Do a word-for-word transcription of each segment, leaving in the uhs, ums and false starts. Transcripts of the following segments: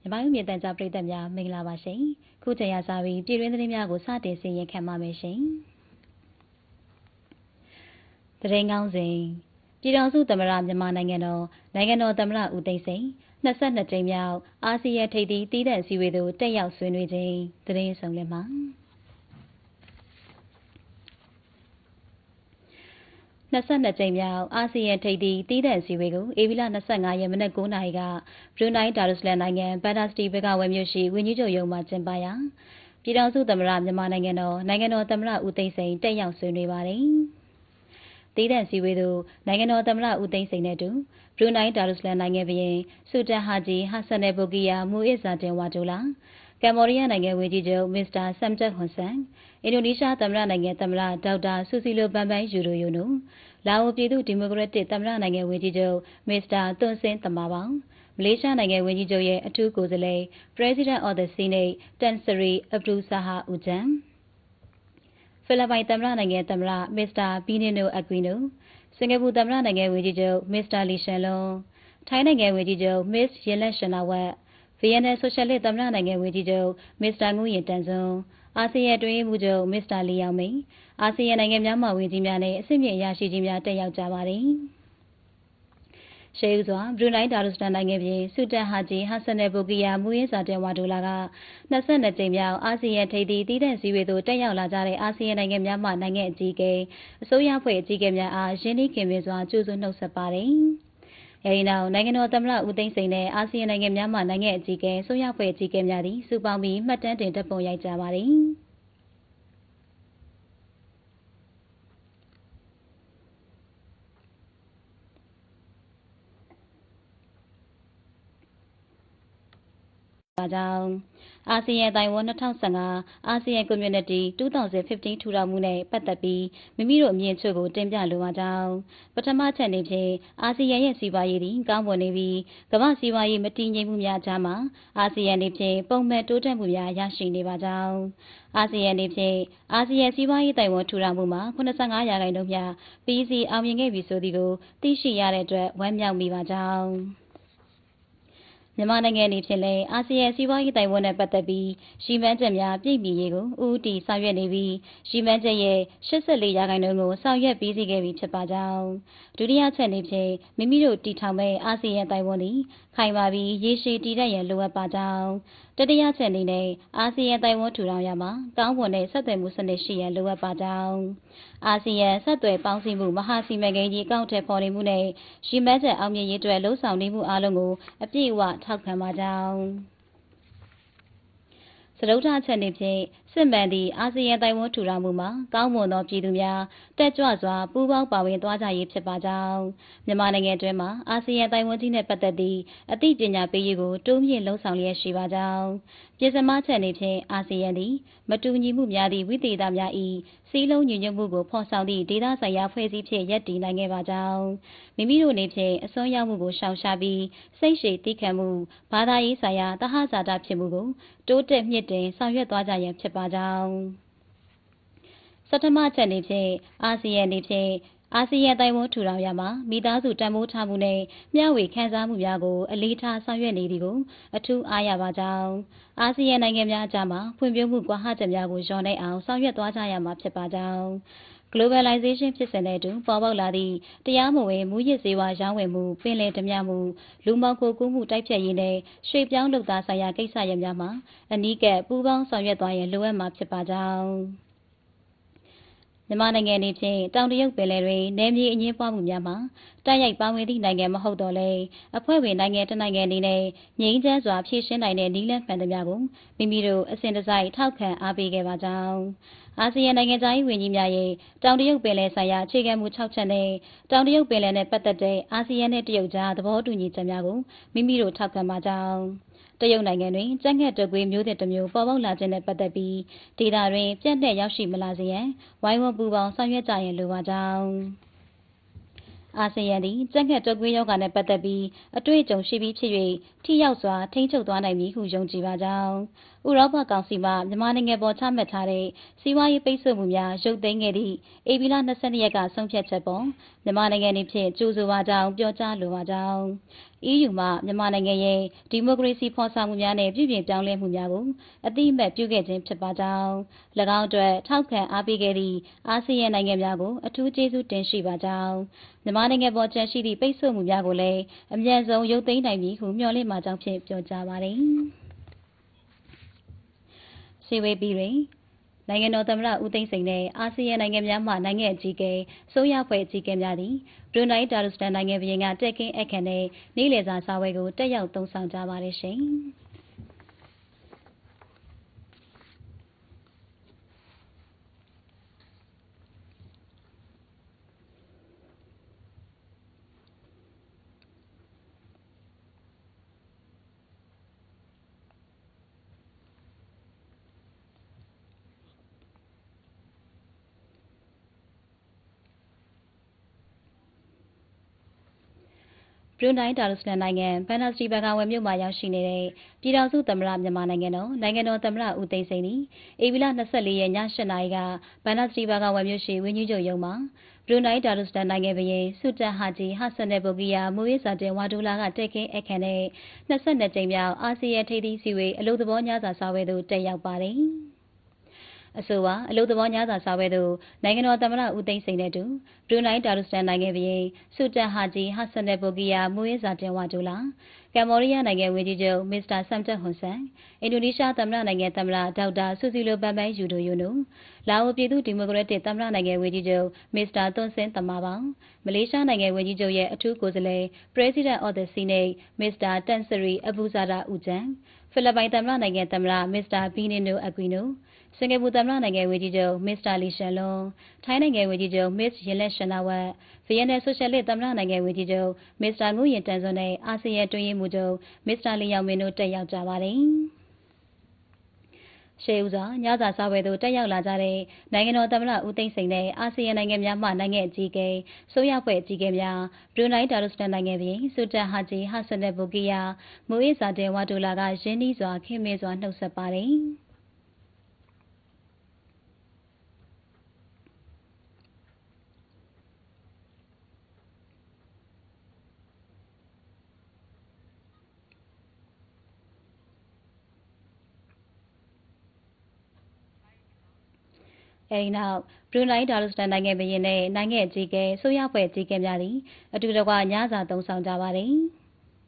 မြမယုမြေတန်ကြားပရိသတ်များမင်္ဂလာပါရှင်ခုချိန်ရစာပြီးပြည်တွင်းသတင်းများကိုစတင်စီရင်ခံပါမယ်ရှင်သတင်းကောင်းစဉ်ပြည်ထောင်စုသမ္မတမြန်မာနိုင်ငံတော်နိုင်ငံတော်သမ္မတဦးသိန်းစိန်နှစ်ဆက်နှစ်ကြိမ်မြောက်အာဆီယံထိပ်သီးတီးသန့်စည်းဝေးသို့တက်ရောက်ဆွေးနွေးခြင်းသတင်းဆောင်လက်မှာနှစ်ဆက်နှစ်ကြိမ်မြောက်အာဆီယံထိပ်သီးတီးသန့်စည်းဝေးကိုဧပြီလ၂၅ရက်မနက်၉နာရီကဘရူနိုင်းဒါရုစလမ်နိုင်ငံဘန်ဒါစတီဘကဝယ်မြို့ရှိဝန်ကြီးချုပ်ရုံးမှကျင်းပရာပြည်ထောင်စုသမ္မတမြန်မာနိုင်ငံတော်နိုင်ငံတော်သမ္မတဦးသိန်းစိန်တက်ရောက်ဆွေးနွေးပါတယ်။တီးသန့်စည်းဝေးသို့နိုင်ငံတော်သမ္မတဦးသိန်းစိန်နဲ့အတူဘရူနိုင်းဒါရုစလမ်နိုင်ငံဘုရင်ဆူတန်ဟာဂျီဟာဆန်နယ်ဘိုကီယာမူအစ်ဇာတင်ဝါဒိုလာကမ္ဘောဒီးယားနိုင်ငံဝန်ကြီးချုပ်မစ္စတာဆမ်တက်ဟွန်ဆန်အင်ဒိုနီးရှားသမ္မတနိုင်ငံသမ္မတဒေါက်တာဆူစီလိုဘန်ဘန်ယူရိုယိုနိုလာအိုပြည်သူ့ဒီမိုကရက်တစ်သမ္မတနိုင်ငံဝန်ကြီးချုပ်မစ္စတာတွန်ဆင်းတမာပေါင်မလေးရှားနိုင်ငံဝန်ကြီးချုပ်ရဲ့အထူးကိုယ်စားလှယ် President of the Senate တန်စရီအဗ်ဒူဆာဟာဦးဂျန်ဖိလစ်ပိုင်သမ္မတနိုင်ငံသမ္မတမစ္စတာဘီနီနိုအကွီနိုစင်ကာပူသမ္မတနိုင်ငံဝန်ကြီးချုပ်မစ္စတာလီရှန်လွန်ထိုင်းနိုင်ငံဝန်ကြီးချုပ်မစ္စယင်လက်ရှင်နာဝတ်ဗီယက်နမ်ဆိုရှယ်လစ်သမ္မတနိုင်ငံဝန်ကြီးချုပ်မစ္စတာငူရင်တန်ဇွန်အာဆီယံအတွင်းရေးမှူးချုပ်မစ္စတာလီယောင်မိန်အာဆီယံနိုင်ငံများမှဝန်ကြီးများနဲ့အဆင့်မြင့်အရာရှိကြီးများတက်ရောက်ကြပါတယ်။ရှေးဦးစွာဘရူနိုင်းဒါရုစလမ်နိုင်ငံပြည်ဆူတန်ဟာဂျီဟာဆန်နယ်ဘိုကီယာမူရင်းစာတင်ဝါဒိုလာကနှစ်ဆက်နှစ်ကြိမ်မြောက်အာဆီယံထိပ်သီးတီးသန့်စည်းဝေးသို့တက်ရောက်လာကြတဲ့အာဆီယံနိုင်ငံများမှနိုင်ငံအကြီးအကဲအစိုးရဖွဲ့အကြီးအကဲများအားရင်းနှီးခင်မင်စွာကြိုဆိုနှုတ်ဆက်ပါတယ်။အဲဒီနောက်နိုင်ငံတော်သမ္မတဦးသိန်းစိန်နဲ့အာဆီယံနိုင်ငံများမှနိုင်ငံအကြီးအကဲအစိုးရဖွဲ့အကြီးအကဲများသည်စုပေါင်းပြီးမှတ်တမ်းတင်တပ်ပုံရိုက်ကြပါတယ်။ပါကြောင်းအာဆီယံတိုင်ဝမ်၂၀၁၅အာဆီယံ Community ၂၀၁၅ထူထောင်မှုနဲ့ပတ်သက်ပြီးမိမိတို့အမြင်ချို့ကိုတင်ပြလိုပါကြောင်းပထမချက်အနေဖြင့်အာဆီယံရဲ့စီးပွားရေးသည်ကောင်းမွန်နေပြီးကမ္ဘာစီးပွားရေးမတည်ငြိမ်မှုများကြားမှာအာဆီယံအနေဖြင့်ပုံမှန်တိုးတက်မှုများရရှိနေပါကြောင်းအာဆီယံအနေဖြင့်အာဆီယံစီးပွားရေးတိုင်ဝမ်ထူထောင်မှုမှာ၇၅ရာခိုင်နှုန်းများပြီးစီအောင်မြင်ခဲ့ပြီဆိုသည်ကိုသိရှိရတဲ့အတွက်ဝမ်းမြောက်မိပါကြောင်းမြန်မာနိုင်ငံအနေဖြင့်လည်းအာဆီယံစီးပွားရေးတိုင်ဝမ်နဲ့ပတ်သက်ပြီးရည်မှန်းချက်များပြည့်မီရေးကိုဦးတည်ဆောင်ရွက်နေပြီးရည်မှန်းချက်ရဲ့၈၄ရာခိုင်နှုန်းကိုဆောင်ရွက်ပြီးစီးခဲ့ပြီဖြစ်ပါကြောင်းဒုတိယချက်အနေဖြင့်မိမိတို့တည်ထောင်မဲ့အာဆီယံတိုင်ဝမ်သည်ခိုင်မာပြီးရေရှည်တည်တတ်ရန်လိုအပ်ပါကြောင်းတတိယချက်အနေနဲ့အာဆီယံတိုင်ဝမ်ထူထောင်ရမှာကောင်းမွန်တဲ့ဆက်သွယ်မှုစနစ်ရှိရန်လိုအပ်ပါကြောင်းအာဆီယံဆက်သွယ်ပေါင်းစည်းမှုမဟာစီမံကိန်းကြီးအကောင့်ထဲပေါ်နေမှုနဲ့ရည်မှန်းချက်အောင်မြင်ရေးအတွက်လှုံ့ဆော်နေမှုအလုံးကိုအပြည့်အဝထောက်ခံပါကြောင်းစတုတ္ထချက်အနေဖြင့်စစ်မှန်သည့်အာဆီယံတိုင်ဝမ်ထူထောင်မှုမှာကောင်းမွန်သောပြည်သူများတက်ကြွစွာပူးပေါင်းပါဝင်သွားကြရေးဖြစ်ပါကြောင်းမြန်မာနိုင်ငံတွင်မှာအာဆီယံတိုင်ဝမ်ကြီးနှင့်ပတ်သက်သည့်အသိပညာပေးရေးကိုတိုးမြင့်လှုံ့ဆော်လျက်ရှိပါကြောင်းပြည်စမချက်အနေဖြင့်အာဆီယံသည်မတူညီမှုများသည့်ဝိသေသများ၏စည်းလုံးညီညွတ်မှုကိုဖော်ဆောင်သည့်ဒေသဆိုင်ရာဖွဲ့စည်းဖြင့်ရပ်တည်နိုင်ခဲ့ပါကြောင်းမိမိတို့အနေဖြင့်အစွန်းရောက်မှုကိုရှောင်ရှားပြီးစိတ်ရှည်သည်းခံမှုဘာသာရေးဆိုင်ရာသဟဇာတဖြစ်မှုကိုတိုးတက်မြင့်တင်ဆောင်ရွက်သွားကြရန်ဖြစ်ပါကြောင်းစတ္တမချက်အနေဖြင့်အာဆီယံအနေဖြင့်အာဆီယံတိုင်ဝမ်ထူထောင်ရမှာမိသားစုတန်ဖိုးထားမှုနဲ့မျှဝေခံစားမှုများကိုအလေးထားဆောင်ရွက်နေသည်ကိုအထူးအားရပါကြောင်းအာဆီယံနိုင်ငံများအကြားမှာဖွံ့ဖြိုးမှုကွာဟချက်များကိုလျော့နိုင်အောင်ဆောင်ရွက်သွားကြရမှာဖြစ်ပါကြောင်း Globalization ဖြစ်စဉ်နဲ့အတူပေါ်ပေါက်လာသည့်တရားမဝင်မူရစ်စေဝါရောင်းဝယ်မှုပင်လယ်ဓမြမှုလူမှောင်ခိုကူးမှုတိုက်ဖျက်ရေးနဲ့ရွှေ့ပြောင်းလုပ်သားဆိုင်ရာကိစ္စရပ်များမှာအနီးကပ်ပူးပေါင်းဆောင်ရွက်သွားရန်လိုအပ်မှာဖြစ်ပါကြောင်းမြန်မာနိုင်ငံအနေဖြင့်တောင်တရုတ်ပင်လယ်တွင်နယ်မြေအငင်းပွားမှုများမှာတိုက်ရိုက်ပါဝင်သည့်နိုင်ငံမဟုတ်တော့လဲအဖွဲ့ဝင်နိုင်ငံတစ်နိုင်ငံအနေနဲ့ငြိမ်းချမ်းစွာဖြည့်ရှင်းနိုင်တဲ့နည်းလမ်းမှန်သမျှကိုမိမိတို့အစဉ်တစိုက်ထောက်ခံအားပေးခဲ့ပါကြောင်းအာဆီယံနိုင်ငံသားရေးဝန်ကြီးများရဲ့တောင်တရုတ်ပင်လယ်ဆိုင်ရာအခြေခံမူ၆ချက်နဲ့တောင်တရုတ်ပင်လယ်နဲ့ပတ်သက်တဲ့အာဆီယံနဲ့တရုတ်ကြားသဘောတူညီချက်များကိုမိမိတို့ထောက်ခံပါကြောင်းတရုတ်နိုင်ငံတွင်ကြက်ငှက်တုပ်ကွေးမျိုးသစ်တစ်မျိုးပေါ်ပေါက်လာခြင်းနဲ့ပတ်သက်ပြီးဒေသတွင်ပြန့်နှံ့ရောက်ရှိမလာစေရန်ဝိုင်းဝန်းပူးပေါင်းဆောင်ရွက်ကြရန်လိုပါကြောင်းအာဆီယံသည်ကြက်ငှက်တုပ်ကွေးရောဂါနဲ့ပတ်သက်ပြီးအတွေ့အကြုံရှိပြီးဖြစ်၍ထိရောက်စွာထိန်းချုပ်သွားနိုင်မည်ဟုယုံကြည်ပါကြောင်းဥရောပကောင်စီမှမြန်မာနိုင်ငံပေါ်ချမှတ်ထားတဲ့စီးပွားရေးပိတ်ဆို့မှုများရုပ်သိမ်းခဲ့သည့်ဧပြီလ၂၂ရက်ကဆုံးဖြတ်ချက်ပေါ်မြန်မာနိုင်ငံအနေဖြင့်ကြိုဆိုပါကြောင်းပြောကြားလိုပါကြောင်း အီးယူ မှမြန်မာနိုင်ငံရဲ့ဒီမိုကရေစီဖော်ဆောင်မှုများနဲ့ပြည်ပြင်ပြောင်းလဲမှုများကိုအတိအမှတ်ပြုခဲ့ခြင်းဖြစ်ပါကြောင်း၎င်းအတွက်ထောက်ခံအားပေးခဲ့သည့်အာဆီယံနိုင်ငံများကိုအထူးကျေးဇူးတင်ရှိပါကြောင်းမြန်မာနိုင်ငံပေါ်ကျန်ရှိသည့်ပိတ်ဆို့မှုများကိုလည်းအမြန်ဆုံးရုပ်သိမ်းနိုင်မည်ဟုမျှော်လင့်ပါကြောင်းဖြင့်ပြောကြားပါသည်စီဝေးပြီးတွင်နိုင်ငံတော်သမ္မတဦးသိန်းစိန်နှင့်အာဆီယံနိုင်ငံများမှနိုင်ငံအကြီးအကဲစိုးရဖွဲ့အကြီးအကဲများသည်ဘရူနိုင်းဒါရူစတန်နိုင်ငံဘုရင်ကတက်ကင်းအခမ်းနဲ့နေ့လည်စာစားပွဲကိုတက်ရောက်သုံးဆောင်ကြပါရရှင်။ဘရူနိုင်းဒါရူစတန်နိုင်ငံဘန်နာစတီဘာဂါဝယ်မြို့မှာရောက်ရှိနေတဲ့ပြည်ထောင်စုသမ္မတမြန်မာနိုင်ငံတော်နိုင်ငံတော်သမ္မတဦးသိန်းစိန်သည်ဧပြီလ၂၄ရက်ည၈နာရီကဘန်နာစတီဘာဂါဝယ်မြို့ရှိဝင်းကြီးချုပ်ရုံးမှာဘရူနိုင်းဒါရူစတန်နိုင်ငံဘုရင်ဆူတန်ဟာဂျီဟာဆန်နယ်ဘိုကီယာမူရေးဇာတင်ဝါဒူလာကတက်ကင်းအခမ်းနဲ့၂၂ကြိမ်မြောက်အာဆီယံထိပ်သီးစည်းဝေးအလုပ်သဘောညစာစားပွဲသို့တက်ရောက်ပါတယ်။အဆိုပါအလုပ်သဘောညစာစားပွဲသို့နိုင်ငံတော်သမ္မတဦးသိန်းစိန်နဲ့တူဘရူနိုင်းဒါရူစတန်နိုင်ငံဘုရင်ဆူတန်ဟာဂျီဟာဆန်နယ်ဘိုကီယာမူရေးဇာတင်ဝါဒူလာကမ်ဘောဒီးယားနိုင်ငံဝန်ကြီးချုပ်မစ္စတာဆမ်တက်ဟွန်ဆန်အင်ဒိုနီးရှားသမ္မတနိုင်ငံသမ္မတဒေါက်တာဆူစီလိုဘန်ဘန်ယူဒိုယိုနိုလာအိုပြည်သူ့ဒီမိုကရက်တစ်သမ္မတနိုင်ငံဝန်ကြီးချုပ်မစ္စတာသွန်စင်တမာပေါင်မလေးရှားနိုင်ငံဝန်ကြီးချုပ်ရဲ့အထူးကိုယ်စားလှယ် President of the Senate မစ္စတာတန်ဆရီအဘူဇာဒါဦးဂျန်ဖိလစ်ပိုင်သမ္မတနိုင်ငံသမ္မတမစ္စတာဘီနီနိုအကွီနိုစင်ကာပူသမ္မတနိုင်ငံဝန်ကြီးချုပ်မစ္စတာလီရှန်လွန်ထိုင်းနိုင်ငံဝန်ကြီးချုပ်မစ္စယင်လက်ရှနာဝတ်ဗီယက်နမ်ဆိုရှယ်လစ်သမ္မတနိုင်ငံဝန်ကြီးချုပ်မစ္စတာငူရင်တန်ဇွန်နဲ့အာဆီယံတွင်းရေးမှူးချုပ်မစ္စတာလီယောင်မင်တို့တက်ရောက်ကြပါတယ်ရှေးဦးစွာညစာစားပွဲသို့တက်ရောက်လာကြတဲ့နိုင်ငံတော်သမ္မတဦးသိန်းစိန်နဲ့အာဆီယံနိုင်ငံများမှနိုင်ငံအကြီးအကဲစိုးရဖွဲ့အကြီးအကဲများဘရူနိုင်းဒါရူစတန်နိုင်ငံဘုရင်ဆူတန်ဟာဂျီဟာဆန်နယ်ဘိုကီယာမူအေးဇာတင်ဝါဒူလာကရင်းနှီးစွာခင်မင်စွာနှုတ်ဆက်ပါတယ်။အဲဒီနောက်ဘရူနိုင်းဒါရူစတန်နိုင်ငံဘုရင်နဲ့နိုင်ငံအကြီးအကဲဆိုရဖွဲ့အကြီးအကဲများသည်အတူတကွညစာသုံးဆောင်ကြပါသည်။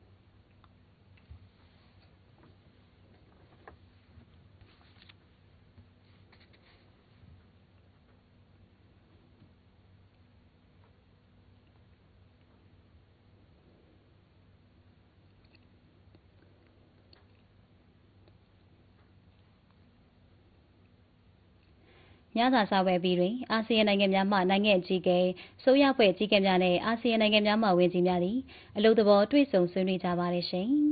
ညစာစားပွဲပြီးတွင်အာဆီယံနိုင်ငံများမှနိုင်ငံအကြီးအကဲစိုးရဖွဲ့အကြီးအကဲများနဲ့အာဆီယံနိုင်ငံများမှဝန်ကြီးများသည်အလုပ်သဘောတွေ့ဆုံဆွေးနွေးကြပါရရှင်။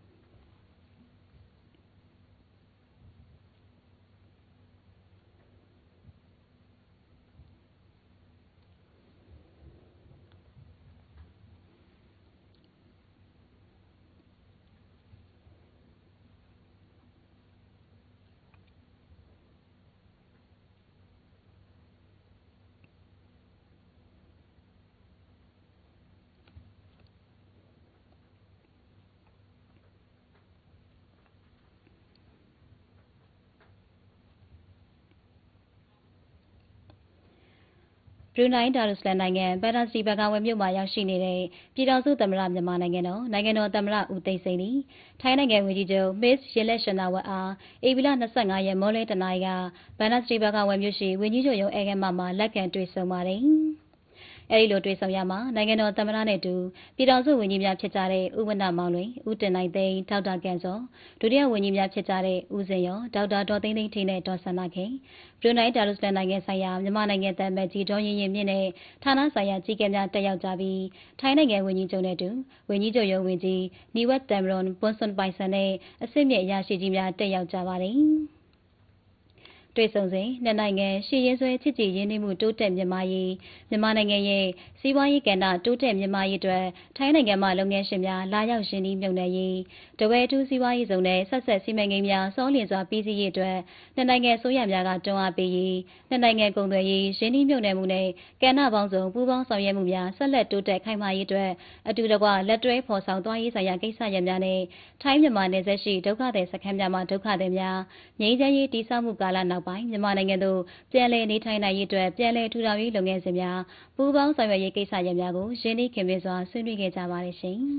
ဘရူနိုင်းဒါရူစတန်နိုင်ငံဘန်နာစတီဘာဂါဝယ်မြို့မှာရောက်ရှိနေတဲ့ပြည်ထောင်စုသမ္မတမြန်မာနိုင်ငံတော်နိုင်ငံတော်သမ္မတဦးသိန်းစိန်သည်ထိုင်းနိုင်ငံဝန်ကြီးချုပ်မစ္စယင်လက်ရှနာဝတ်အားဧပြီလ၂၅ရက်မော်လယ်တနာရီကဘန်နာစတီဘာဂါဝယ်မြို့ရှိဝန်ကြီးချုပ်ရုံးအေကမမှာလက်ခံတွေ့ဆုံပါတယ်။အဲဒီလိုတွေ့ဆုံရမှာနိုင်ငံတော်သမ္မတနဲ့တူပြည်ထောင်စုဝန်ကြီးများဖြစ်ကြတဲ့ဦးဝဏ္ဏမောင်လွင်ဦးတင်နိုင်သိန်းဒေါက်တာကန်စောဒုတိယဝန်ကြီးများဖြစ်ကြတဲ့ဦးစင်ရောဒေါက်တာဒေါ်သိန်းသိန်းထေနဲ့ဒေါ်ဆန္ဒခင်ဘရူနိုင်းဒါရူစတန်နိုင်ငံဆိုင်ရာမြန်မာနိုင်ငံတမန်ကြီးဒေါ်ရင်ရင်မြင့်နဲ့ဌာနဆိုင်ရာကြီးကဲများတက်ရောက်ကြပြီးထိုင်းနိုင်ငံဝန်ကြီးချုပ်နဲ့တူဝန်ကြီးချုပ်ရုံးဝန်ကြီးနီဝတ်တမ်ရွန်ဘွန်ဆွန်ပိုင်ဆန်နဲ့အဆင့်မြင့်အရာရှိကြီးများတက်ရောက်ကြပါတယ်။တွေ့ဆုံစဉ်နှစ်နိုင်ငံရှေ့ရင်းဆွဲချစ်ကြည်ရင်းနှီးမှုတိုးတက်မြင့်မားရေးမြန်မာနိုင်ငံရဲ့စီးပွားရေးကဏ္ဍတိုးတက်မြင့်မားရေးအတွက်ထိုင်းနိုင်ငံမှာလုပ်ငန်းရှင်များလာရောက်ရင်းနှီးမြှုပ်နှံရေးတဝဲတူးစီးပွားရေးဇုံနဲ့ဆက်ဆက်စီမံကိန်းများစောလျင်စွာပြီးစီးရေးအတွက်နှစ်နိုင်ငံဆိုရများကတွန်းအားပေးရေးနှစ်နိုင်ငံကုန်သွယ်ရေးရင်းနှီးမြှုပ်နှံမှုနဲ့ကဏ္ဍပေါင်းစုံပူးပေါင်းဆောင်ရွက်မှုများဆက်လက်တိုးတက်ခိုင်မာရေးအတွက်အတူတကွလက်တွဲဖော်ဆောင်သွားရေးဆိုင်ရာကိစ္စရပ်များနဲ့ထိုင်းမြန်မာနယ်စပ်ရှိဒုက္ခသည်စခန်းများမှာဒုက္ခသည်များငြိမ်းချမ်းရေးတည်ဆောက်မှုကာလနောက်ပိုင်းမြန်မာနိုင်ငံသို့ပြန်လည်နေထိုင်နိုင်ရေးအတွက်ပြန်လည်ထူထောင်ရေးလုပ်ငန်းစဉ်များပူးပေါင်းဆောင်ရွက်ရေးကိစ္စရပ်များကိုရင်းနှီးခင်မင်စွာဆွေးနွေးခဲ့ကြပါတယ်ရှင်။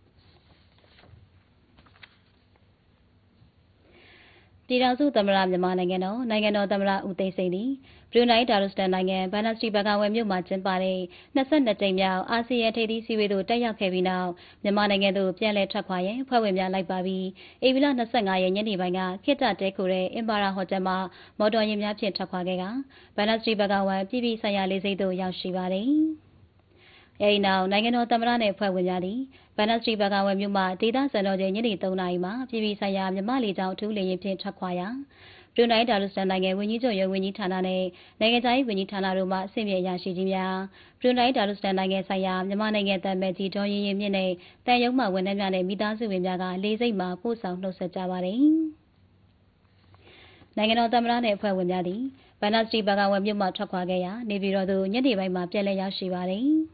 ပြည်ထောင်စုသမ္မတမြန်မာနိုင်ငံတော်နိုင်ငံတော်သမ္မတဦးသိန်းစိန်သည်ဘရူနိုင်းဒါရူစတန်နိုင်ငံဘန်နာစတီဘဂါဝယ်မြို့မှာကျင်းပတဲ့နှစ်ဆက်နှစ်ကြိမ်မြောက်အာဆီယံထိပ်သီးစည်းဝေးသို့တက်ရောက်ခဲ့ပြီးနောက်မြန်မာနိုင်ငံသို့ပြန်လည်ထွက်ခွာရန်ဖွဲ့ဝင်များလိုက်ပါပြီးဧပြီလ၂၅ရက်ညနေပိုင်းကခေတ္တတဲခိုတဲ့အင်ပါရာဟိုတယ်မှာမော်တော်ယာဉ်များဖြင့်ထွက်ခွာခဲ့ကဘန်နာစတီဘဂါဝယ်ပြည်ပဆိုင်ရာလေဆိပ်သို့ရောက်ရှိပါတယ်။အဲဒီနောက်နိုင်ငံတော်သမ္မတနဲ့ဖွဲ့ဝင်များသည်ဘန်နာစတီဘဂါဝယ်မြို့မှဒေသစံတော်ချိန်ညနေ၃နာရီမှာပြည်ပဆိုင်ရာမြမလေကြောင်းအထူးလေယာဉ်ဖြင့်ထွက်ခွာရာဘရူနိုင်းဒါရူစတန်နိုင်ငံဝန်ကြီးချုပ်ရုံးဝန်ကြီးဌာနနဲ့နိုင်ငံခြားရေးဝန်ကြီးဌာနတို့မှအဆင့်မြင့်အရာရှိကြီးများဘရူနိုင်းဒါရူစတန်နိုင်ငံဆိုင်ရာမြန်မာနိုင်ငံတန်မတ်ကြီးဒေါ်ရင်ရင်မြင့်နဲ့တန်ရုံးမှဝန်ထမ်းများနဲ့မိသားစုဝင်များကလေးစိတ်မှာပို့ဆောင်နှုတ်ဆက်ကြပါတယ်။နိုင်ငံတော်သမ္မတနဲ့အဖွဲ့ဝင်များသည်ဘန်နာစတီဘဂါဝယ်မြို့မှထွက်ခွာခဲ့ရာနေပြည်တော်သို့ညနေပိုင်းမှာပြန်လည်ရောက်ရှိပါတယ်။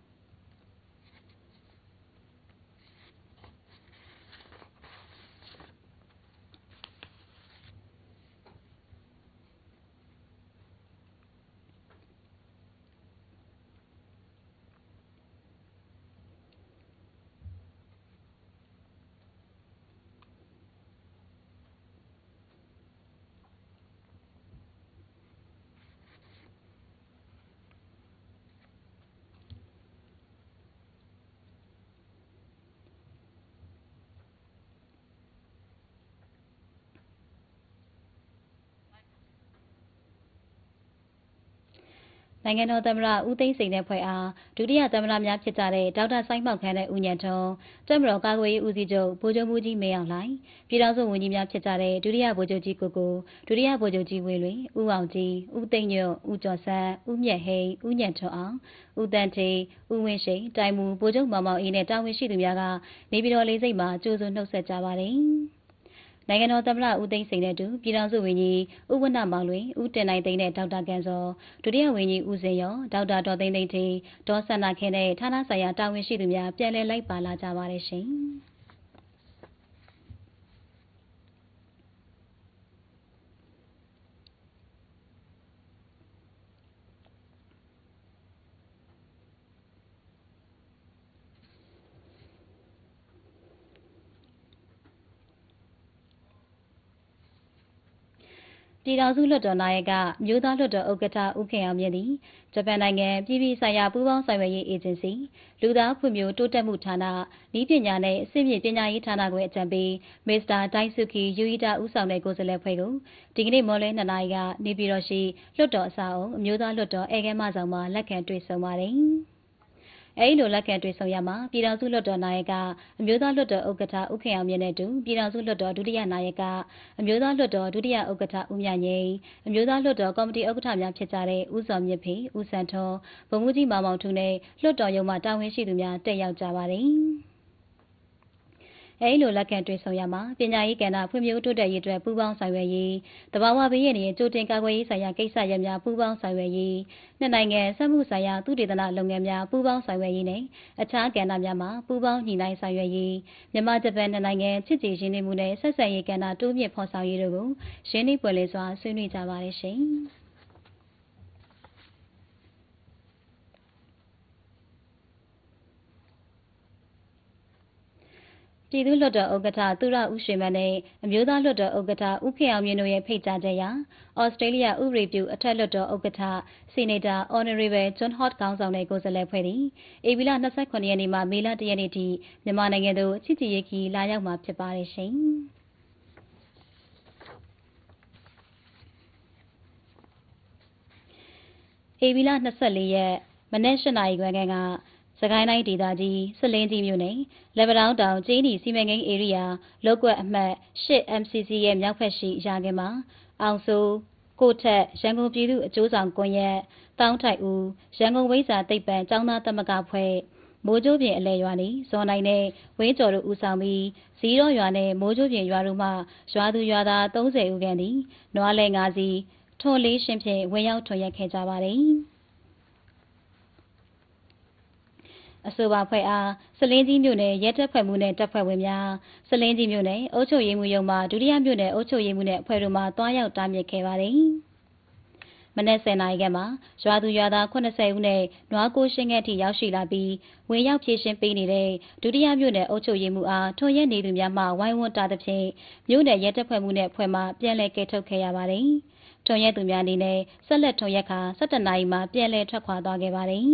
နိုင်ငံတော်သမ္မတဦးသိန်းစိန်နဲ့ဖွဲ့အားဒုတိယသမ္မတများဖြစ်ကြတဲ့ဒေါက်တာစိုင်းမောက်ခန်းနဲ့ဦးညံထွန်းတပ်မတော်ကာကွယ်ရေးဦးစီးချုပ်ဗိုလ်ချုပ်မှူးကြီးမင်းအောင်လှိုင်ပြည်ထောင်စုဝန်ကြီးများဖြစ်ကြတဲ့ဒုတိယဗိုလ်ချုပ်ကြီးကိုကိုဒုတိယဗိုလ်ချုပ်ကြီးဝေလွင်ဦးအောင်ကြည်ဦးသိန်းညွန့်ဦးကျော်ဆန်းဦးမြတ်ဟိန်းဦးညံထွန်းအောင်ဦးတန်းထေဦးဝင်းရှိန်တိုင်မူဗိုလ်ချုပ်မောင်မောင်အေးနဲ့တာဝန်ရှိသူများကနေပြည်တော်လေးစိတ်မှာကြိုးစွနှုတ်ဆက်ကြပါတယ်။နိုင်ငံတော်သမ္မတဦးသိန်းစိန်နဲ့အတူပြည်ထောင်စုဝန်ကြီးဦးဝဏ္ဏမောင်လွင်ဦးတင်နိုင်သိန်းနဲ့ဒေါက်တာကန်စောဒုတိယဝန်ကြီးဦးစင်ရောဒေါက်တာဒေါ်သိန်းသိန်းထေဒေါ်ဆန္ဒခဲနဲ့ဌာနဆိုင်ရာတာဝန်ရှိသူများပြန်လည်လိုက်ပါလာကြပါတယ်ရှင်။ပြည်ထောင်စုလွှတ်တော်နာယကမြို့သားလွှတ်တော်ဥက္ကဋ္ဌဦးခင်အောင်မြင့်သည်ဂျပန်နိုင်ငံပြည်ပဆိုင်ရာပူးပေါင်းဆောင်ရွက်ရေးအေဂျင်စီလူသားဖွံ့ဖြိုးတိုးတက်မှုဌာနဤပညာနဲ့အဆင့်မြင့်ပညာရေးဌာနခွဲအကြံပေးမစ္စတာဒိုင်ဆူကီယူအီတာဦးဆောင်တဲ့ကိုယ်စားလှယ်ဖွဲ့ကိုဒီကနေ့မော်လဲနှစ်နာရီကနေပြည်တော်ရှိလွှတ်တော်အဆောက်အုံအမျိုးသားလွှတ်တော်အေကဲမဆောင်မှာလက်ခံတွေ့ဆုံပါတယ်။အဲဒီလိုလက်ခံတွေ့ဆုံရမှာပြည်ထောင်စုလွှတ်တော်နာယကအမျိုးသားလွှတ်တော်ဥက္ကဋ္ဌဦးခင်အောင်မြင့်နဲ့တူပြည်ထောင်စုလွှတ်တော်ဒုတိယနာယကအမျိုးသားလွှတ်တော်ဒုတိယဥက္ကဋ္ဌဦးမြငိမ့်အမျိုးသားလွှတ်တော်ကော်မတီဥက္ကဋ္ဌများဖြစ်ကြတဲ့ဦးစောမြင့်ဖေဦးစံထွန်းဗိုလ်မှူးကြီးမောင်မောင်ထူးနဲ့လွှတ်တော်ရုံးမှတာဝန်ရှိသူများတက်ရောက်ကြပါတယ်။အဲဒီလိုလက်ခံတွေ့ဆုံရမှာပညာရေးကဏ္ဍဖွံ့ဖြိုးတိုးတက်ရေးအတွက်ပူးပေါင်းဆောင်ရွက်ရေးတဘာဝဘေးရန်ရဲ့ကြိုတင်ကာကွယ်ရေးဆိုင်ရာကိစ္စရပ်များပူးပေါင်းဆောင်ရွက်ရေးနှစ်နိုင်ငံစက်မှုဆိုင်ရာသုတေသနလုပ်ငန်းများပူးပေါင်းဆောင်ရွက်ရေးနဲ့အခြားကဏ္ဍများမှာပူးပေါင်းညှိနှိုင်းဆောင်ရွက်ရေးမြန်မာဂျပန်နှစ်နိုင်ငံချစ်ကြည်ရင်းနှီးမှုနဲ့ဆက်ဆံရေးကဏ္ဍတိုးမြင့်ဖော်ဆောင်ရေးတို့ကိုရင်းနှီးပွင့်လင်းစွာဆွေးနွေးကြပါတယ်ရှင်။ပြည်သူ့လွှတ်တော်ဥက္ကဋ္ဌသူရဦးရွှေမန်းနဲ့အမျိုးသားလွှတ်တော်ဥက္ကဋ္ဌဦးခင်အောင်မြင့်တို့ရဲ့ဖိတ်ကြားချက်အရဩစတြေးလျဥပဒေပြုအထက်လွှတ်တော်ဥက္ကဋ္ဌဆီနိတာ Honorable John Hott ခေါင်းဆောင်တဲ့ကိုယ်စားလှယ်ဖွဲ့သည်ဧပြီလ၂၇ရက်နေ့မှမေလ၁ရက်နေ့ထိမြန်မာနိုင်ငံသို့ချစ်ကြည်ရေးခီးလာရောက်မှာဖြစ်ပါတယ်ရှင်။ဧပြီလ၂၄ရက်မနက်၈နာရီခွဲခန့်ကစကိုင်းတိုင်းဒေသကြီးစစ်လင်းကြီးမြို့နယ်လက်ပတောင်းတောင်ကျင်းဒီစီမံကိန်းဧရိယာလောက်ကွက်အမှတ်၈ M C C ရဲ့မြောက်ဖက်ရှိရာခင်မှာအောင်စိုးကိုထက်ရန်ကုန်ပြည်သူ့အကျိုးဆောင်ကွန်ရက်တောင်းထိုက်ဦးရန်ကုန်ဝိဇာသိပ္ပံကျောင်းသားသမဂ္ဂဖွဲ့မိုးကြိုးပြင်အလဲရွာနေဇော်နိုင်နဲ့ဝင်းကျော်တို့ဦးဆောင်ပြီးဇီရောရွာနဲ့မိုးကြိုးပြင်ရွာတို့မှရွာသူရွာသားသုံးဆယ်ဦးခန့်သည်နွားလဲငါးစီးထွန်လေးရှင်ဖြင့်ဝင်ရောက်ထွန်ရက်ခဲ့ကြပါသည်အဆိုပါဖွဲ့အားစလင်းကြီးမြို့နယ်ရဲတပ်ဖွဲ့မှုနဲ့တပ်ဖွဲ့ဝင်များစလင်းကြီးမြို့နယ်အုပ်ချုပ်ရေးမှူးရုံးမှဒုတိယမြို့နယ်အုပ်ချုပ်ရေးမှူးနဲ့အဖွဲ့တို့မှတွားရောက်တားမြစ်ခဲ့ပါသည်မနက်ဆယ်နာရီခန့်မှာရွာသူရွာသားခုနှစ်ဆယ်ဦးနဲ့နွားကိုရှင်းငယ်ထိရောက်ရှိလာပြီးဝင်ရောက်ဖြည့်ရှင်းပေးနေတဲ့ဒုတိယမြို့နယ်အုပ်ချုပ်ရေးမှူးအားထွန်ရက်နေသူများမှဝိုင်းဝန်းတာသဖြင့်မြို့နယ်ရဲတပ်ဖွဲ့မှုနဲ့အဖွဲ့မှပြန်လည်ကယ်ထုတ်ခဲ့ရပါတယ်ထွန်ရက်သူများအနေနဲ့ဆက်လက်ထွန်ရက်ခါ၁၇နာရီမှာပြန်လည်ထွက်ခွာသွားခဲ့ပါတယ်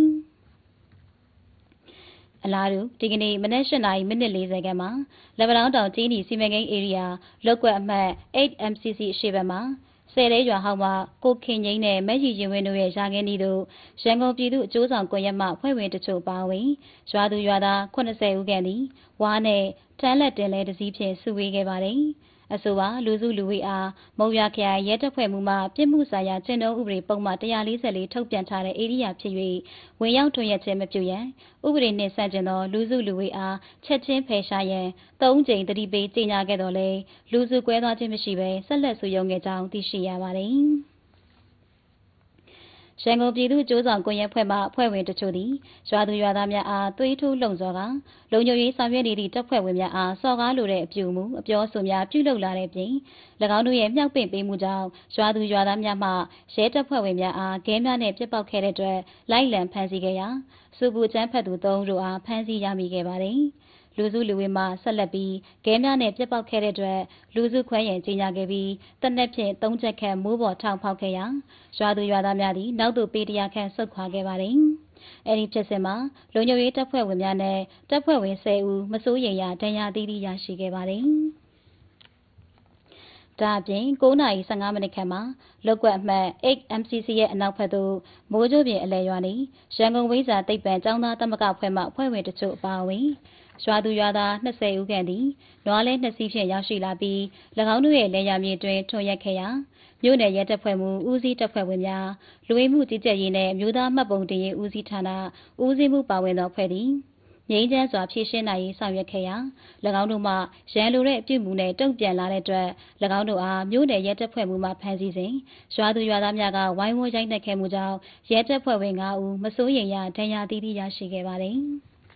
အလားတူဒီကနေ့မနက်၈နာရီမိနစ်၄၀ခန့်မှာလက်ဗလောင်းတောင်ကျင်းဒီစီမံကိန်းဧရိယာလောက်ကွက်အမှတ် eight M C C ရှေ့ဘက်မှာဆယ်လေးရွာဟောင်းမှာကိုခင်ငိမ့်နဲ့မက်ရီရင်ဝင်းတို့ရဲ့ရာခင်းဒီတို့ရန်ကုန်ပြည်သူ့အကျိုးဆောင်ကွန်ရက်မှဖွဲ့ဝင်တချို့ပါဝင်ရွာသူရွာသားခုနှစ်ဆယ်ဦးခန့်သည်ဝါနဲ့ထမ်းလက်တင်လဲတစည်းဖြင့်စုဝေးခဲ့ပါတယ်အဆိုပါလူစုလူဝေးအားမုံရခရိုင်ရဲတပ်ဖွဲ့မှမှပြစ်မှုဆိုင်ရာကျင့်ထုံးဥပဒေပုံမှန်one forty-fourထုတ်ပြန်ထားတဲ့ဧရိယာဖြစ်၍ဝင်ရောက်ထွန်ရက်ခြင်းမပြုရန်ဥပဒေနှင့်ဆန့်ကျင်သောလူစုလူဝေးအားချက်ချင်းဖယ်ရှားရန်သုံးကြိမ်သတိပေးကြေညာခဲ့တော်လဲလူစုကွဲသွားခြင်းမရှိဘဲဆက်လက်စုရုံးခဲ့ကြောင်းသိရှိရပါသည်ရန်ကုန်ပြည်သူ့အကျိုးဆောင်ကွန်ရက်ဖွဲ့မှအဖွဲ့ဝင်တချို့သည်ရွာသူရွာသားများအားသွေးထိုးလှုံ့ဆော်ကာလုံခြုံရေးဆောင်ရွက်နေသည့်တပ်ဖွဲ့ဝင်များအားစော်ကားလိုတဲ့အပြုအမူအပြောအဆိုများပြုလုပ်လာတဲ့ပြင်၎င်းတို့ရဲ့မြှောက်ပင့်ပေးမှုကြောင့်ရွာသူရွာသားများမှရဲတပ်ဖွဲ့ဝင်များအားခဲများနှင့်ပစ်ပေါက်ခဲ့တဲ့အတွက်လိုက်လံဖမ်းဆီးခဲ့ရာစုပူကျန်းဖက်သူသုံးဦးတို့အားဖမ်းဆီးရမိခဲ့ပါသည်လူစုလူဝေးမှဆက်လက်ပြီးခဲများနဲ့ပြစ်ပေါက်ခဲ့တဲ့အတွက်လူစုခွဲရင်ကြီးညာခဲ့ပြီးတနက်ဖြန်သုံးချက်ခန့်မိုးပေါ်ထောင်ဖောက်ခဲ့ရာရွာသူရွာသားများသည်နောက်သို့ပေတရာခန့်ဆုတ်ခွာခဲ့ပါတယ်။အဲဒီဖြစ်စဉ်မှာလုံခြုံရေးတပ်ဖွဲ့ဝင်များနဲ့တပ်ဖွဲ့ဝင်ဆယ်ဦးမစိုးရိမ်ရဒဏ်ရာသီးသီးရရှိခဲ့ပါတယ်။ဒါအပြင်၉နာရီ၁၅မိနစ်ခန့်မှာလောက်ကွက်အမှတ် eight M C C ရဲ့အနောက်ဘက်သို့မိုးကြိုးပြင်အလဲရွာနေရန်ကုန်ဝိဇာသိပ္ပံကျောင်းသားသမဂ္ဂဖွဲ့မှအဖွဲ့ဝင်တချို့အပါအဝင်ရွာသူရွာသား၂၀ဦးခန့်သည်နွားလဲနှစ်စီးဖြင့်ရောက်ရှိလာပြီး၎င်းတို့ရဲ့လယ်ယာမြေတွင်ထွန်ရက်ခဲ့ရာမြို့နယ်ရဲတပ်ဖွဲ့မှဦးစီးတပ်ဖွဲ့ဝင်များလူဝင်မှုကြီးကြပ်ရေးနှင့်မြို့သားမှတ်ပုံတင်ရေးဦးစီးဌာနဦးစီးမှုပါဝင်သောအဖွဲ့သည်ငြိမ်းချမ်းစွာဖြည့်ရှင်းနိုင်ရေးဆောင်ရွက်ခဲ့ရာ၎င်းတို့မှရန်လိုတဲ့အပြုအမူနဲ့တုံ့ပြန်လာတဲ့အတွက်၎င်းတို့အားမြို့နယ်ရဲတပ်ဖွဲ့မှဖမ်းဆီးစဉ်ရွာသူရွာသားများကဝိုင်းဝန်းရိုက်နှက်ခဲ့မှုကြောင့်ရဲတပ်ဖွဲ့ဝင်၅ဦးမစိုးရိမ်ရဒဏ်ရာသီးသီးရရှိခဲ့ပါသည်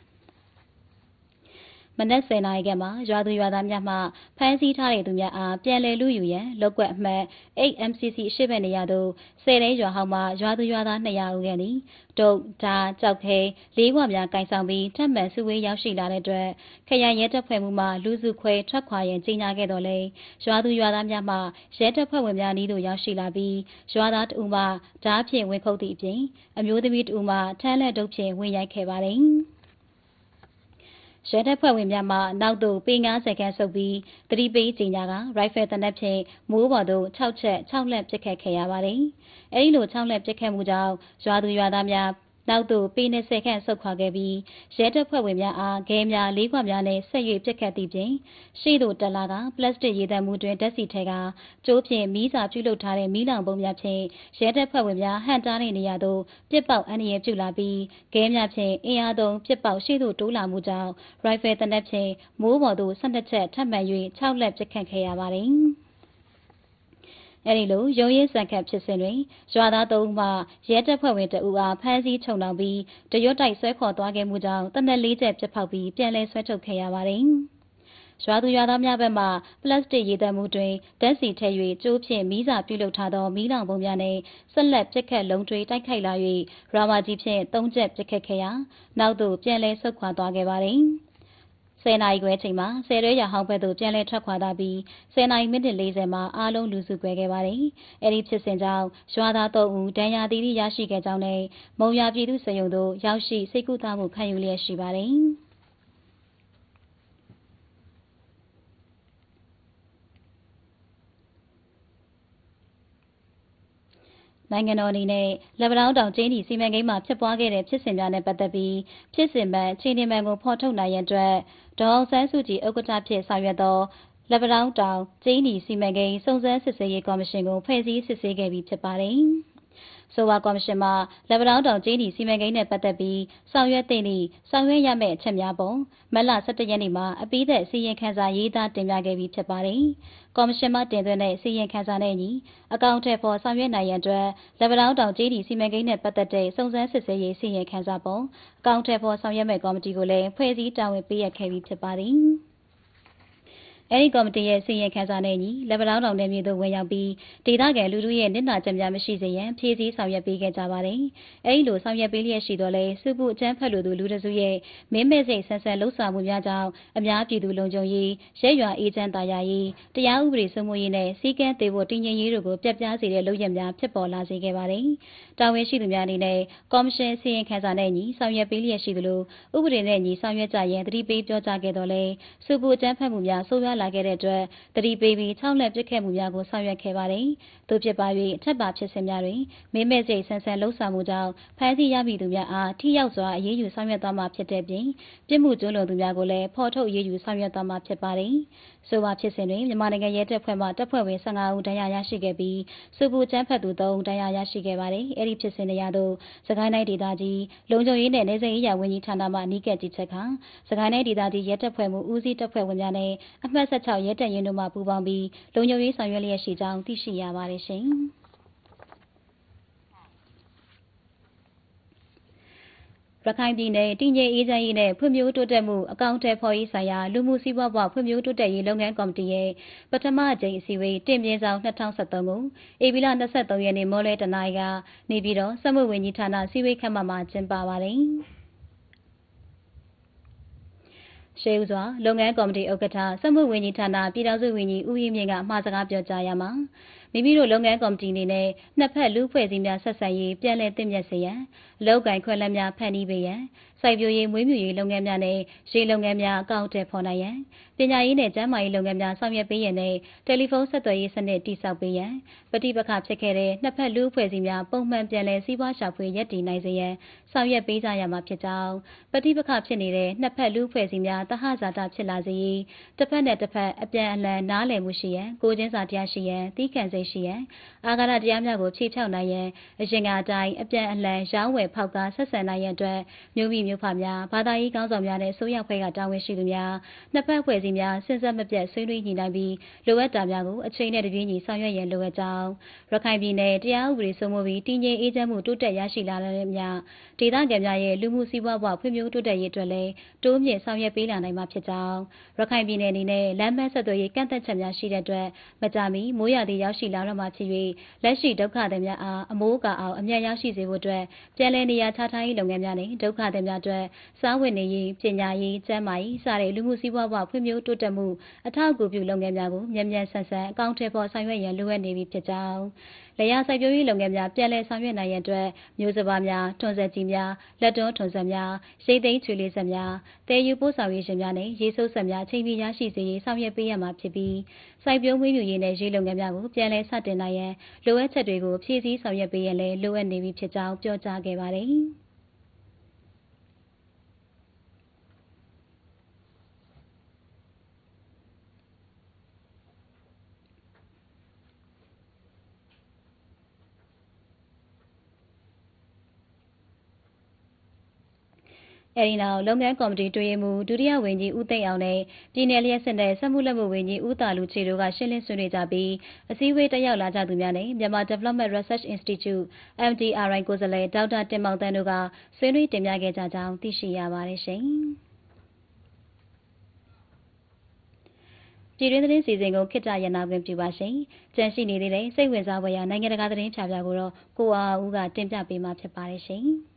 မနက်ဆယ်နာရီခန့်မှာရွာသူရွာသားများမှဖမ်းဆီးထားတဲ့သူများအားပြန်လည်လူယူရန်လောက်ကွက်အမှတ် eight M C C ရှေ့ဘက်နေရာသို့ဆယ်တဲရွာဟောင်းမှရွာသူရွာသား၂၀၀ဦးခန့်သည်တုတ်ဓာကြောက်ခဲလေးခွများကင်ဆောင်ပြီးထပ်မံစုဝေးရောက်ရှိလာတဲ့အတွက်ခရိုင်ရဲတပ်ဖွဲ့မှမှလူစုခွဲထွက်ခွာရန်ကြေညာခဲ့တော်လဲရွာသူရွာသားများမှရဲတပ်ဖွဲ့ဝင်များနီးသို့ရောက်ရှိလာပြီးရွာသားတဦးမှဓာဖြင့်ဝင်ခုတ်သည့်အပြင်အမျိုးသမီးတဦးမှထမ်းလက်ဒုတ်ဖြင့်ဝင်ရိုက်ခဲ့ပါသည်ရဲတပ်ဖွဲ့ဝင်များမှနောက်သို့ပေ၅၀ခန့်ဆုပ်ပြီးသတိပေးကြေညာကရိုင်ဖယ်တနက်ဖြင့်မိုးပေါ်သို့၆ချက်၆လက်ပစ်ခတ်ခဲ့ရပါတယ်။အဲဒီလို၆လက်ပစ်ခတ်မှုကြောင့်ရွာသူရွာသားများနောက်သို့ပေ၂၀ခန့်ဆုတ်ခွာခဲ့ပြီးရဲတပ်ဖွဲ့ဝင်များအားခဲများလေးခွများနဲ့ဆက်၍ပစ်ခတ်သည့်ပြင်ရှေ့သို့တက်လာကပလတ်စတစ်ရေသန့်မှုတွင်ဓာတ်ဆီထဲကကျိုးဖြင့်မီးစာပြုလုပ်ထားတဲ့မီးလောင်ပုံများဖြင့်ရဲတပ်ဖွဲ့ဝင်များဟန်တားတဲ့နေရာသို့ပစ်ပေါက်အန္တရာယ်ပြုလာပြီးခဲများဖြင့်အင်အားသုံးပစ်ပေါက်ရှေ့သို့တိုးလာမှုကြောင့်ရိုင်ဖယ်တနက်ဖြင့်မိုးပေါ်သို့၁၂ချက်ထပ်မံ၍၆လက်ပစ်ခတ်ခဲ့ရပါသည်။အဲဒီလိုရုံးရင်စံခတ်ဖြစ်စဉ်တွင်ရွာသားသုံးဦးမှရဲတပ်ဖွဲ့ဝင်တဦးအားဖမ်းဆီးချုပ်နှောင်ပြီးတရွတ်တိုက်ဆွဲခေါ်သွားခဲ့မှုကြောင့်တနက်လေးချက်ပစ်ဖောက်ပြီးပြန်လည်ဆွဲထုတ်ခဲ့ရပါသည်။ရွာသူရွာသားများဘက်မှပလတ်စတစ်ရေသန့်မှုတွင်ဓာတ်ဆီထည့်၍ကျိုးဖြင့်မီးစာပြုလုပ်ထားသောမီးလောင်ပုံများနှင့်ဆက်လက်ပစ်ခတ်လုံးထွေးတိုက်ခိုက်လာ၍ရာဘာကြီးဖြင့်သုံးချက်ပစ်ခတ်ခဲ့ရာနောက်သို့ပြန်လည်ဆုတ်ခွာသွားခဲ့ပါသည်။ဆယ်နာရီခွဲချိန်မှာဆယ်ရဲရဟောင်းဘက်သို့ပြန်လည်ထွက်ခွာသွားပြီးဆယ်နာရီမိနစ်၄၀မှာအားလုံးလူစုခွဲခဲ့ပါတယ်။အဲဒီဖြစ်စဉ်ကြောင့်ရွာသားသုံးဦးဒဏ်ရာသီးသီးရရှိခဲ့ကြောင်းနဲ့မုံရပြည်သူ့စေယုံသို့ရောက်ရှိစိတ်ကူးသားမှုခံယူလျက်ရှိပါတယ်။နိုင်ငံတော်အနေနဲ့လက်ဗလောင်းတောင်ကျင်းဒီစီမံကိန်းမှာဖြစ်ပွားခဲ့တဲ့ဖြစ်စဉ်များနဲ့ပတ်သက်ပြီးဖြစ်စဉ်မှန်အခြေအနေမှန်ကိုဖော်ထုတ်နိုင်ရန်အတွက်ဒေါ်အောင်ဆန်းစုကြည်ဥက္ကဋ္ဌဖြစ်ဆောင်ရွက်သောလက်ပံတောင်းတောင်ကျင်းနီစီမံကိန်းစုံစမ်းစစ်ဆေးရေးကော်မရှင်ကိုဖွဲ့စည်းစစ်ဆေးခဲ့ပြီးဖြစ်ပါတယ်။ဆိုပါကော်မရှင်မှာလက်ပံတောင်းတောင်ကျင်းနီစီမံကိန်းနဲ့ပတ်သက်ပြီးဆောင်ရွက်သင့်သည့်ဆောင်ရွက်ရမယ့်အချက်များပုံမတ်လ၁၁ရက်နေ့မှာအပိသက်စီရင်ခန်းစာရေးသားတင်ပြခဲ့ပြီးဖြစ်ပါတယ်။ကော်မရှင်မှတင်သွင်းတဲ့စီရင်ခန်းစာနဲ့အညီအကောင့်ထဲပေါ်ဆောင်ရွက်နိုင်ရန်အတွက်လက်ပံတောင်းတောင်ကျင်းနီစီမံကိန်းနဲ့ပတ်သက်တဲ့စုံစမ်းစစ်ဆေးရေးစီရင်ခန်းစာပုံအကောင့်ထဲပေါ်ဆောင်ရွက်မဲ့ကော်မတီကိုလည်းဖွဲ့စည်းတာဝန်ပေးရခဲ့ပြီးဖြစ်ပါတယ်။အဲဒီကော်မတီရဲ့စီရင်ခန်းစာနဲ့ညီလက်ပံတောင်းတောင်နယ်မြေသို့ဝင်ရောက်ပြီးဒေသခံလူထုရဲ့နစ်နာချက်များမရှိစေရန်ဖြည့်ဆည်းဆောင်ရွက်ပေးခဲ့ကြပါတယ်။အဲဒီလိုဆောင်ရွက်ပေးလျက်ရှိတော့လဲစုပုအကျန်းဖက်လူသူလူတစုရဲ့မင်းမဲ့စိတ်ဆန်းဆန်းလှုပ်ဆောင်မှုများကြောင့်အများပြည်သူလုံခြုံရေးရဲရွာအေဂျင့်တာယာရေးတရားဥပဒေစိုးမိုးရေးနဲ့စီကံသေးဖို့တည်ငြိမ်ရေးတို့ကိုပြတ်ပြားစေတဲ့လုပ်ရများဖြစ်ပေါ်လာစေခဲ့ပါတယ်။တာဝန်ရှိသူများအနေနဲ့ကော်မရှင်စီရင်ခန်းစာနဲ့ညီဆောင်ရွက်ပေးလျက်ရှိသလိုဥပဒေနဲ့ညီဆောင်ရွက်ကြရန်တတိပေးပြောကြားခဲ့တော့လဲစုပုအကျန်းဖက်မှုများဆိုးရွားလာခဲ့တဲ့အတွက်တတိပေးပြီးချောင်းလက်ပစ်ခဲ့မှုများကိုဆောင်ရွက်ခဲ့ပါတယ်။သို့ဖြစ်ပါ၍အထက်ပါဖြစ်စဉ်များတွင်မင်းမဲ့စိတ်ဆန်းဆန်းလှုပ်ဆောင်မှုကြောင့်ဖမ်းဆီးရမိသူများအားထိရောက်စွာအရေးယူဆောင်ရွက်သွားမှာဖြစ်တဲ့ပြင်ပြစ်မှုကျူးလွန်သူများကိုလည်းဖော်ထုတ်အရေးယူဆောင်ရွက်သွားမှာဖြစ်ပါတယ်။ဆိုပါဖြစ်စဉ်တွင်မြန်မာနိုင်ငံရဲတပ်ဖွဲ့မှတပ်ဖွဲ့ဝင်၁၅ဦးတရားရရှိခဲ့ပြီးစုပုကျန်းဖက်သူ၃ဦးတရားရရှိခဲ့ပါတယ်။အဲဒီဖြစ်စဉ်တွေရသို့စကိုင်းတိုင်းဒေသကြီးလုံခြုံရေးနဲ့နေစဉ်ရေးရာဝန်ကြီးဌာနမှနီးကပ်ကြီးချက်ခါစကိုင်းတိုင်းဒေသကြီးရဲတပ်ဖွဲ့မှဦးစီးတပ်ဖွဲ့ဝင်များနဲ့အမှတ်၁၆ရဲတပ်ရင်းတို့မှပူးပေါင်းပြီးလုံခြုံရေးဆောင်ရွက်လျက်ရှိကြောင်းသိရှိရပါတယ်ရှင်။ရခိုင်ပြည်နယ်တည်ငြိမ်အေးချမ်းရေးနဲ့ဖွံ့ဖြိုးတိုးတက်မှုအကောင့်ထဲဖော်ရေးဆိုင်ရာလူမှုစီးပွားဘဝဖွံ့ဖြိုးတိုးတက်ရေးလုပ်ငန်းကော်မတီရဲ့ပထမအကြိမ်အစည်းအဝေးတင်ပြဆောင်၂၀၁၃ကိုဧပြီလ၂၃ရက်နေ့မော်လဲတနာရီကနေပြည်တော်စက်မှုဝန်ကြီးဌာနစည်းဝေးခန်းမမှာကျင်းပပါတယ်။ရှေးဦးစွာလုပ်ငန်းကော်မတီဥက္ကဋ္ဌစက်မှုဝန်ကြီးဌာနပြည်ထောင်စုဝန်ကြီးဦးရီမြင့်ကမှာစကားပြောကြားရမှာမိမိတို့လုပ်ငန်းကော်မတီအနေနဲ့နှစ်ဖက်လူဖွဲ့စည်းများဆက်ဆံရေးပြန်လည်သင့်မြတ်စေရန်အလုပ်ကိုင်ခွင့်လန်းများဖန်တီးပေးရန်စိုက်ပျိုးရေးမွေးမြူရေးလုပ်ငန်းများနဲ့ရေလုပ်ငန်းများအကောင့်ထဲဖော်နိုင်ရန်ပညာရေးနဲ့ကျန်းမာရေးလုပ်ငန်းများဆောင်ရွက်ပေးရန်နဲ့တယ်လီဖုန်းဆက်သွယ်ရေးစနစ်တည်ဆောက်ပေးရန်ပဋိပက္ခဖြစ်ခဲ့တဲ့နှစ်ဖက်လူဖွဲ့စည်းများပုံမှန်ပြန်လည်စီးပွားရှာဖွေရပ်တည်နိုင်စေရန်ဆောင်ရွက်ပေးကြရမှာဖြစ်ကြောင်းပဋိပက္ခဖြစ်နေတဲ့နှစ်ဖက်လူဖွဲ့စည်းများတဟဇာတဖြစ်လာစေရေးတစ်ဖက်နဲ့တစ်ဖက်အပြန်အလှန်နားလည်မှုရှိရန်ကိုချင်းစာတရားရှိရန်တီးခံစိတ်ရှိရန်အာဃာတတရားများကိုခြေချောက်နိုင်ရန်အရင်ကအတိုင်းအပြန်အလှန်ရောင်းဝယ်ဖောက်ကားဆက်ဆံနိုင်ရန်အတွက်မျိုးမိမျိုးဖများဘာသာရေးကောင်းဆောင်များနဲ့ဆိုရဖွဲ့ကတာဝန်ရှိသူများနှစ်ဖက်ဖွဲ့စည်းများစဉ်ဆက်မပြတ်ဆွေးနွေးညှိနှိုင်းပြီးလိုအပ်တာများကိုအချိန်နဲ့တပြေးညီဆောင်ရွက်ရန်လိုအပ်ကြောင်းရခိုင်ပြည်နယ်တရားဥပဒေစိုးမိုးပြီးတည်ငြိမ်အေးချမ်းမှုတိုးတက်ရရှိလာတဲ့မြဒေသခံများရဲ့လူမှုစီးပွားဘဝဖွံ့ဖြိုးတိုးတက်ရေးအတွက်လည်းတိုးမြင့်ဆောင်ရွက်ပေးလာနိုင်မှာဖြစ်ကြောင်းရခိုင်ပြည်နယ်အနေနဲ့လမ်းမဆက်သွယ်ရေးကန့်သတ်ချက်များရှိတဲ့အတွက်မကြာမီမိုးရာသီရောက်ရှိလာတော့မှဖြစ်၍လက်ရှိဒုက္ခသည်များအားအမိုးအကာအောင်အမြတ်ရရှိစေဖို့အတွက်ပြည်내နေရာချထားရေးလုပ်ငန်းများနဲ့ဒုက္ခသည်များအတွက်စားဝတ်နေရေးပညာရေးကျန်းမာရေးစတဲ့လူမှုစီးပွားဘဝဖွံ့ဖြိုးတိုးတက်မှုအထောက်အကူပြုလုပ်ငန်းများကိုမြန်မြန်ဆန်ဆန်အကောင့်ထဲပေါ်ဆောင်ရွက်ရန်လိုအပ်နေပြီဖြစ်ကြောင်းလျာစိုက်ပျိုးရေးလုပ်ငန်းများပြည်내ဆောင်ရွက်နိုင်ရန်အတွက်မျိုးစပါးများထွန်စက်ကြီးများလက်တွန်းထွန်စက်များရိတ်သိမ်းချွေလေးစက်များတဲယူပို့ဆောင်ရေးရှင်များနဲ့ရေဆိုးစက်များချိန်မီရရှိစေရေးဆောင်ရွက်ပေးရမှာဖြစ်ပြီးစိုက်ပျိုးမွေးမြူရေးနဲ့ရေလုပ်ငန်းများကိုပြည်내စတင်နိုင်ရန်လိုအပ်ချက်တွေကိုဖြည့်ဆည်းဆောင်ရွက်ပေးရန်လည်းလိုအပ်နေပြီဖြစ်ကြောင်းပြောကြားခဲ့ပါတယ်။အဲဒီနောက်လုပ်ငန်းကော်မတီတွင်မှဒုတိယဝန်ကြီးဦးသိန်းအောင်နဲ့ပြည်내လျက်စစ်နဲ့စက်မှုလက်မှုဝန်ကြီးဦးတာလူချေတို့ကရှင်းလင်းဆွေးနွေးကြပြီးအစည်းအဝေးတက်ရောက်လာကြသူများနဲ့မြန်မာ Development Research Institute အမ် ဒီ အာರ್ အိုင် ကိုယ်စားလှယ်ဒေါက်တာတင်မောင်သန်းတို့ကဆွေးနွေးတင်ပြခဲ့ကြကြောင်းသိရှိရပါတယ်ရှင်။ပြည်တွင်းသတင်းစီစဉ်ကိုခေတ္တရနာခွင့်ပြုပါရှင်။ကြန့်ရှိနေသေးတဲ့စိတ်ဝင်စားဖွယ်ရာနိုင်ငံတကာသတင်းဖြာဖြာကိုတော့ကိုအားဦးကတင်ပြပေးမှာဖြစ်ပါတယ်ရှင်။